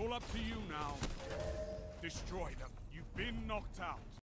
all up to you now. Destroy them. You've been knocked out.